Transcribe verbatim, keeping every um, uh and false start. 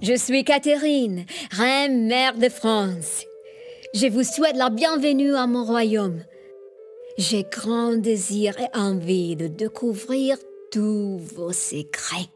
Je suis Catherine, reine mère de France. Je vous souhaite la bienvenue à mon royaume. J'ai grand désir et envie de découvrir tous vos secrets.